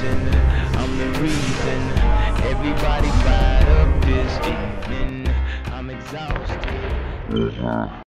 reason, I'm the reason. Everybody fired up this evening. I'm exhausted.